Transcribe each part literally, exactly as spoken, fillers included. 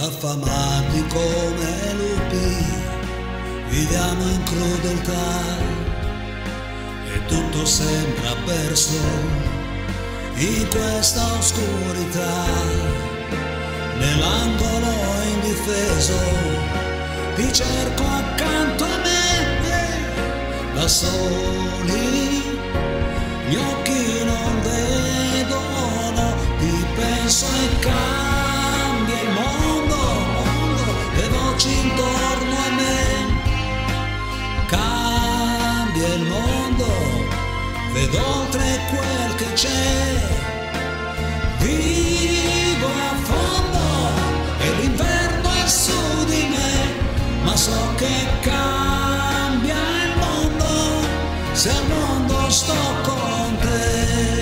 affamati come lupi, viviamo in crudeltà e tutto sembra perso in questa oscurità. Nell'angolo indifeso ti cerco accanto a me, da soli gli occhi non vedono, ti penso e cambia il mondo, mondo, le voci intorno a me, cambia il mondo, vedo oltre quel che c'è, vivo a fondo e l'inverno è su di me, ma so che cambia il mondo se al mondo sto con te.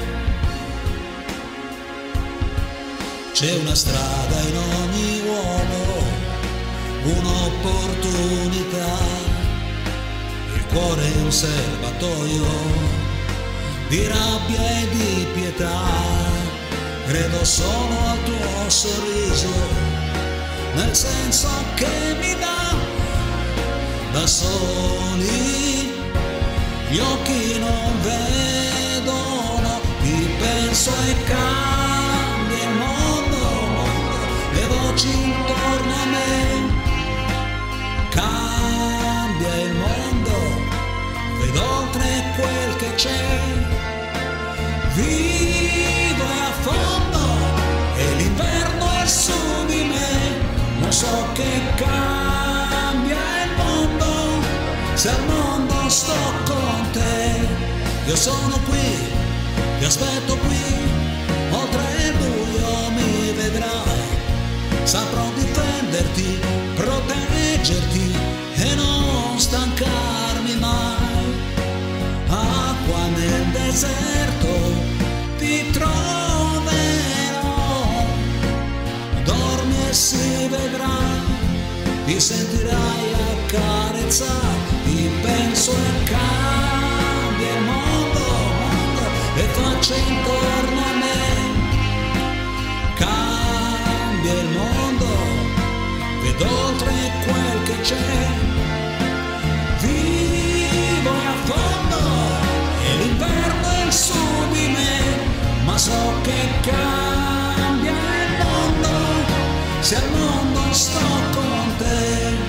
C'è una strada in ogni uomo, un'opportunità, il cuore è un serbatoio di rabbia e di pietà. Credo solo al tuo sorriso, nel senso che mi dà. Da soli gli occhi non vedono, ti penso e cambia il mondo, mondo, le voci intorno a me, cambia il mondo, vedo oltre quel che c'è, vivo a fondo e l'inverno è su di me, non so che cambia il mondo se al mondo sto con te. Io sono qui, ti aspetto qui, oltre il buio mi vedrai, saprò difenderti, proteggerti e non stancarmi mai. Acqua nel deserto ti troverò, dormi e si vedrà, ti sentirai accarezzare, ti penso e cambia il mondo, mondo, le facce intorno a me, cambia il mondo, vedo oltre quel che c'è, vivo a fondo e l'inverno è su di me, ma so che cambia il mondo se al mondo sto con te.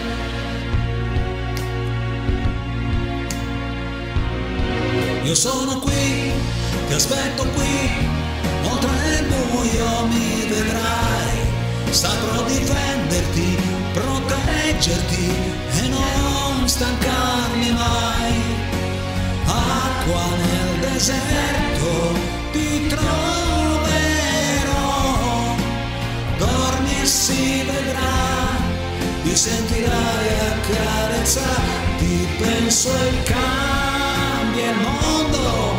Io sono qui, ti aspetto qui, oltre il buio mi vedrai, saprò difenderti, proteggerti e non stancarmi mai. Acqua nel deserto ti troverò, dormi e si vedrà, ti sentirai accarezzare, ti penso e cambia il mondo